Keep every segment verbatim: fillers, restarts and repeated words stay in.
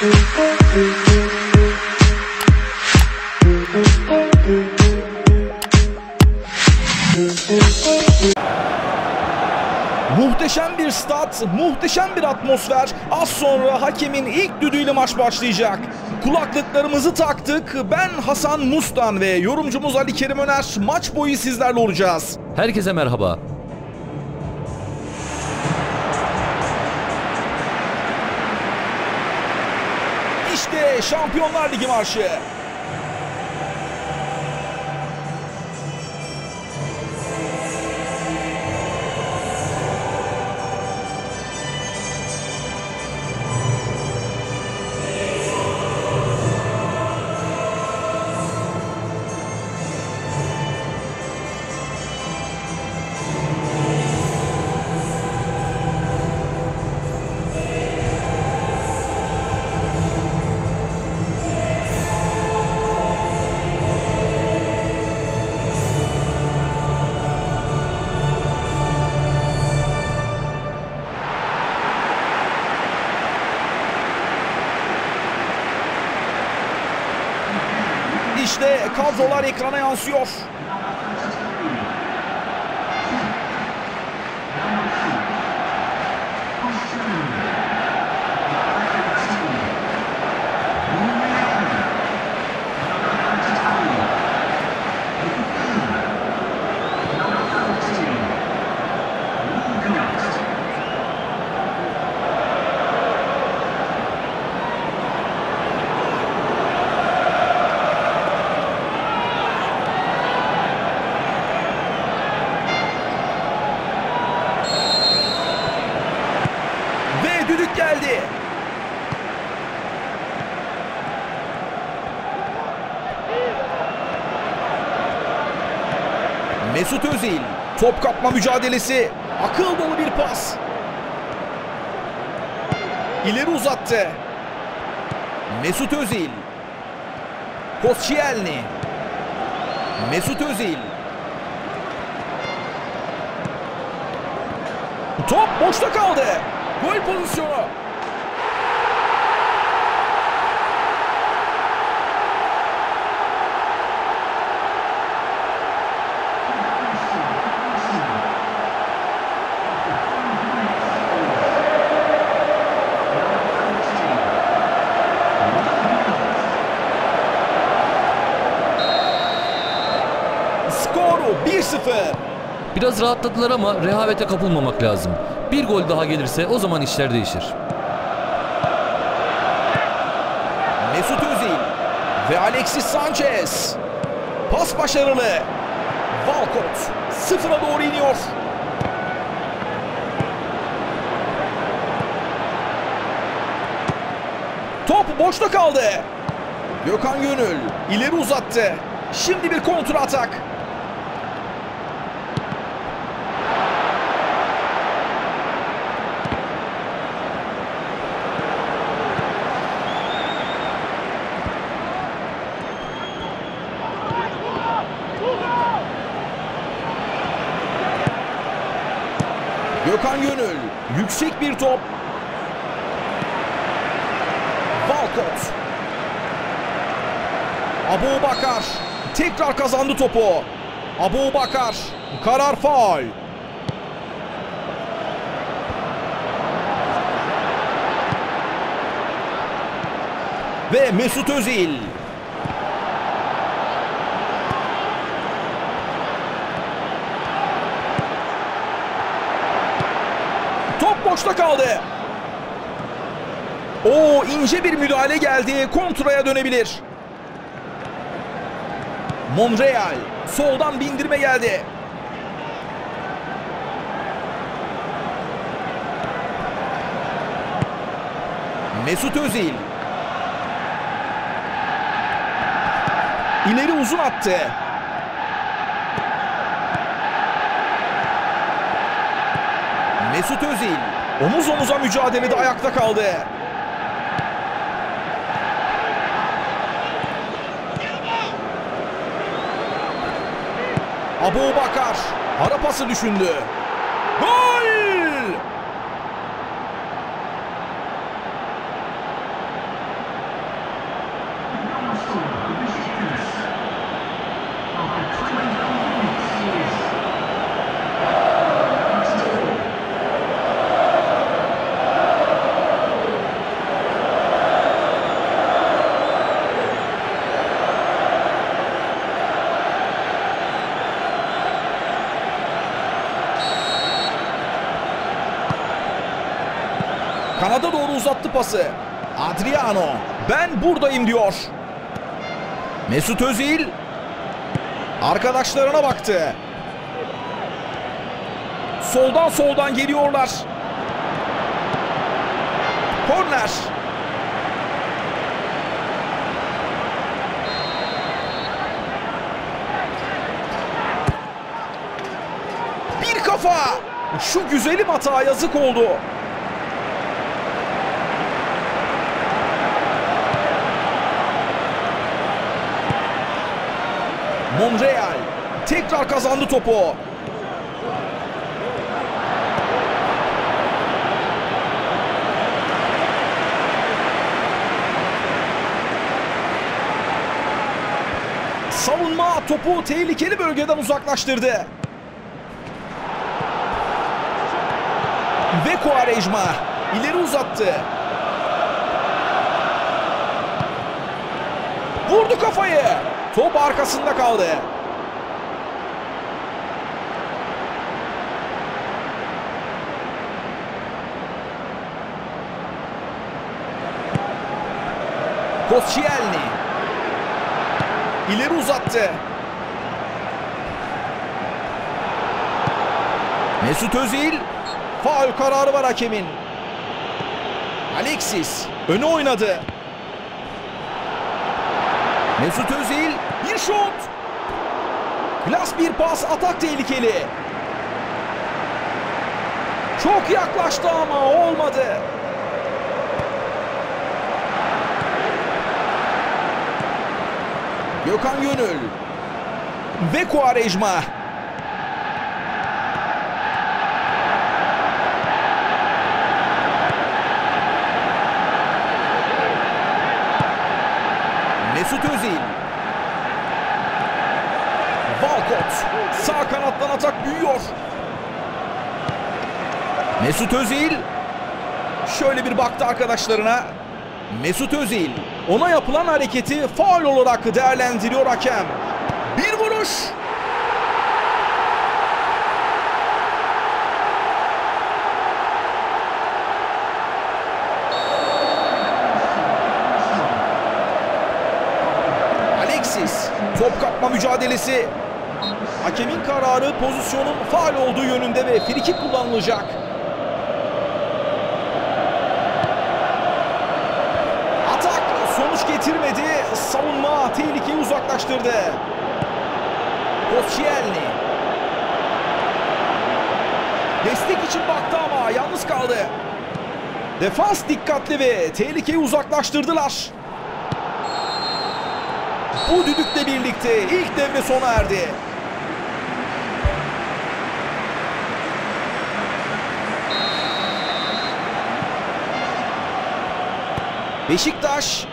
Muhteşem bir stat, muhteşem bir atmosfer. Az sonra hakemin ilk düdüğüyle maç başlayacak. Kulaklıklarımızı taktık. Ben Hasan Mustan ve yorumcumuz Ali Kerim Öner maç boyu sizlerle olacağız. Herkese merhaba. İşte Şampiyonlar Ligi marşı. İşte kadrolar ekrana yansıyor. Düdük geldi. Mesut Özil. Top kapma mücadelesi. Akıl dolu bir pas. İleri uzattı. Mesut Özil. Koscielny. Mesut Özil. Top boşta kaldı. Gol pozisyonu. Skoru bir sıfır. Biraz rahatladılar ama rehavete kapılmamak lazım. Bir gol daha gelirse o zaman işler değişir. Mesut Özil ve Alexis Sanchez. Pas başarılı. Walcott sıfıra doğru iniyor. Top boşta kaldı. Gökhan Gönül ileri uzattı. Şimdi bir kontra atak. Gökhan Gönül. Yüksek bir top. Walcott. Aboubakar. Tekrar kazandı topu. Aboubakar. Karar faul. Ve Mesut Özil. Top boşta kaldı. O ince bir müdahale geldi. Kontraya dönebilir. Monreal. Soldan bindirme geldi. Mesut Özil. İleri uzun attı. Mesut Özil omuz omuza mücadelede ayakta kaldı. Aboubakar ara pası düşündü. Gol! Kanada doğru uzattı pası. Adriano. Ben buradayım diyor. Mesut Özil. Arkadaşlarına baktı. Soldan soldan geliyorlar. Korner. Bir kafa. Şu güzelim hata yazık oldu. Monreal tekrar kazandı topu. Savunma topu tehlikeli bölgeden uzaklaştırdı. Ve Quaresma ileri uzattı. Vurdu kafayı. Top arkasında kaldı. Koscielny ileri uzattı. Mesut Özil. Faul kararı var hakemin. Alexis öne oynadı. Mesut Özil bir şut. Klas bir pas, atak tehlikeli. Çok yaklaştı ama olmadı. Gökhan Gönül ve Quaresma. Mesut Özil. Walcott sağ kanattan atak büyüyor. Mesut Özil şöyle bir baktı arkadaşlarına. Mesut Özil ona yapılan hareketi faul olarak değerlendiriyor hakem. Bir vuruş. Alexis top kapma mücadelesi. Hakemin kararı pozisyonun faul olduğu yönünde ve frikik kullanılacak. Sonuç getirmedi. Savunma tehlikeyi uzaklaştırdı. Koscielny. Destek için baktı ama yalnız kaldı. Defans dikkatli ve tehlikeyi uzaklaştırdılar. Bu düdükle birlikte ilk devre sona erdi. Beşiktaş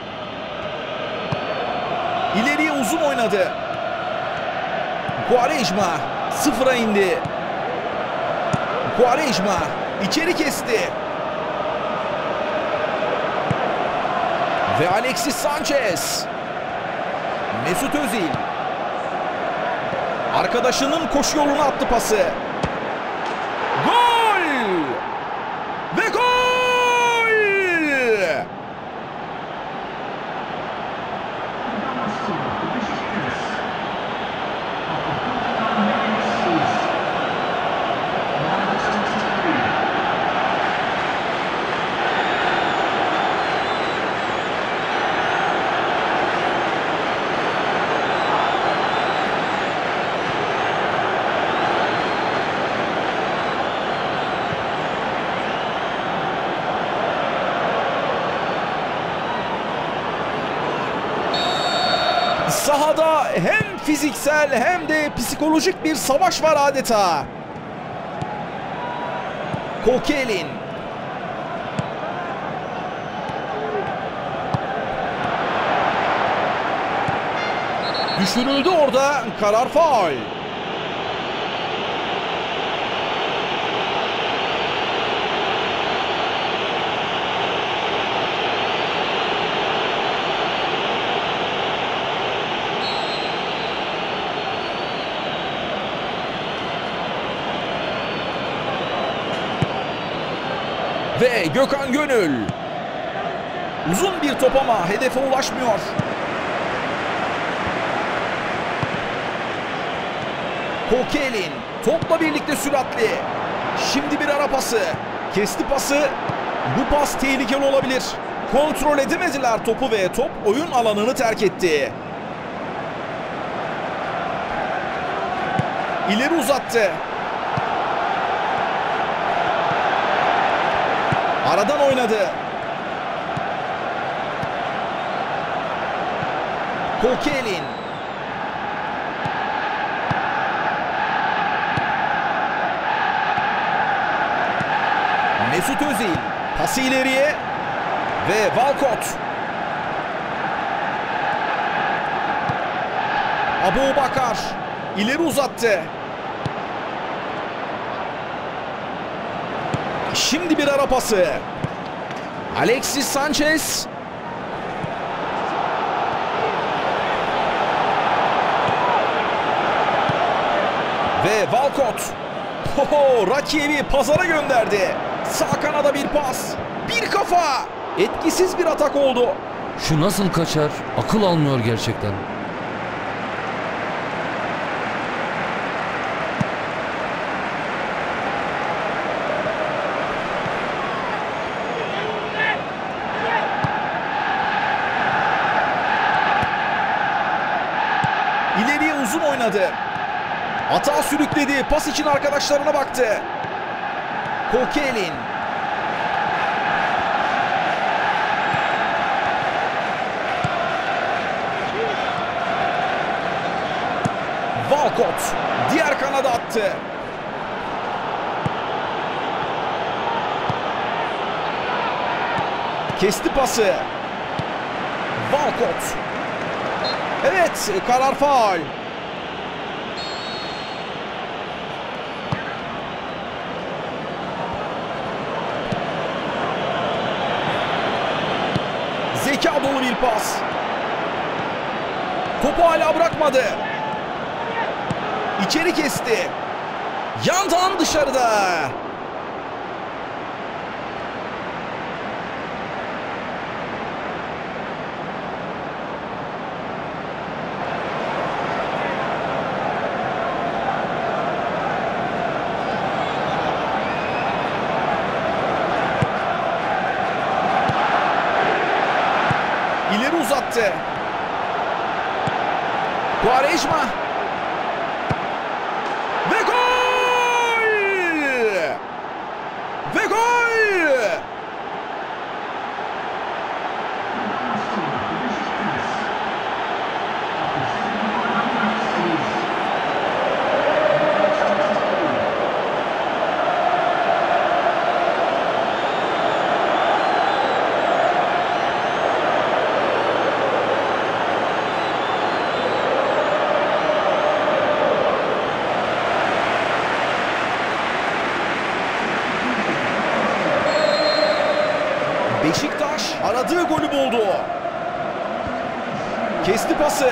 İleriye uzun oynadı. Quaresma sıfıra indi. Quaresma içeri kesti. Ve Alexis Sanchez. Mesut Özil. Arkadaşının koşu yoluna attı pası. Gol! Ve gol! Sahada hem fiziksel hem de psikolojik bir savaş var adeta. Kokelin. Düşürüldü orada. Karar faul. Ve Gökhan Gönül. Uzun bir top ama hedefe ulaşmıyor. Kokelin topla birlikte süratli. Şimdi bir ara pası. Kesti pası. Bu pas tehlikeli olabilir. Kontrol edemediler topu ve top oyun alanını terk etti. İleri uzattı. Aradan oynadı. Kokelin. Mesut Özil. Pası ileriye. Ve Walcott. Abubakar. İleri uzattı. Şimdi bir ara pası. Alexis Sanchez. Ve Walcott. Oho, rakibi pazara gönderdi. Sağ kanada bir pas. Bir kafa. Etkisiz bir atak oldu. Şu nasıl kaçar? Akıl almıyor gerçekten. İleriye uzun oynadı. Atağa sürükledi. Pas için arkadaşlarına baktı. Kokelin. Walcott. Diğer kanada attı. Kesti pası. Walcott. Evet, karar faul. Zeka dolu bir pas. Topu hala bırakmadı. İçeri kesti. Yandan dışarıda. İleri uzattı. Quaresma. Ve gol! Ve gol! Beşiktaş aradığı golü buldu. Kesti pası.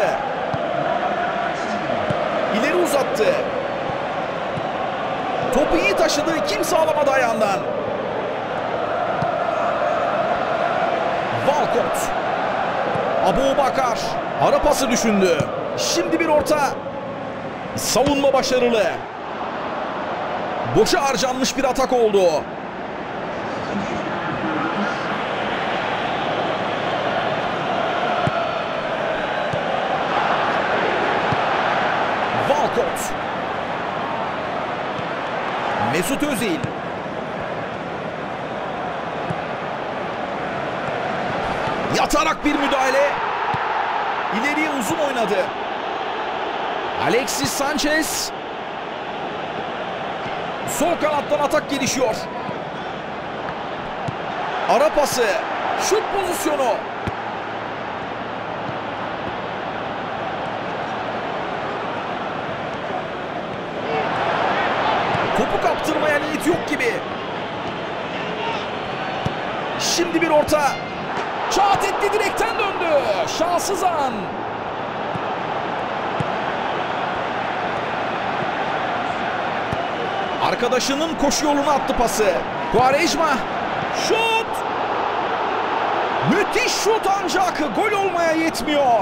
İleri uzattı. Topu iyi taşıdı. Kimse alamadı ayağından. Walcott. Abubakar. Ara pası düşündü. Şimdi bir orta. Savunma başarılı. Boşa harcanmış bir atak oldu. Walcott. Mesut Özil. Yatarak bir müdahale. İleriye uzun oynadı. Alexis Sanchez. Sol kanattan atak gelişiyor. Ara pası. Şut pozisyonu. Topu kaptırmaya niyet yok gibi. Şimdi bir orta. Çat etti, direkten döndü. Şanssız an. Arkadaşının koşu yoluna attı pası. Quaresma. Şut! Müthiş şut ancak gol olmaya yetmiyor.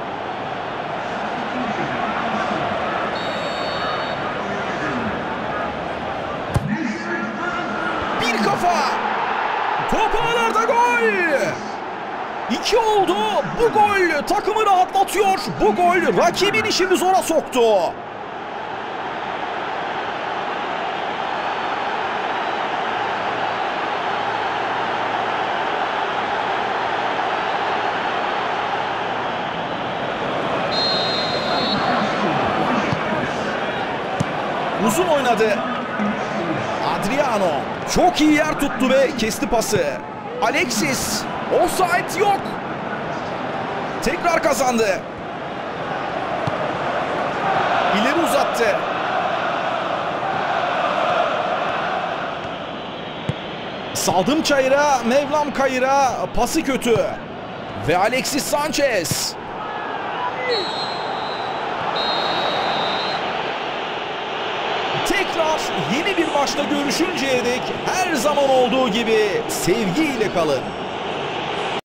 Bir kafa. Top ağlarda gol. İki oldu. Bu gol takımı rahatlatıyor. Bu gol rakibin işini zora soktu. Uzun oynadı. Adriano çok iyi yer tuttu ve kesti pası. Alexis, offside yok. Tekrar kazandı. İleri uzattı. Saldım çayıra, Mevlam kayıra, pası kötü. Ve Alexis Sanchez. Tekrar yeni bir maçta görüşünceye dek her zaman olduğu gibi sevgiyle kalın.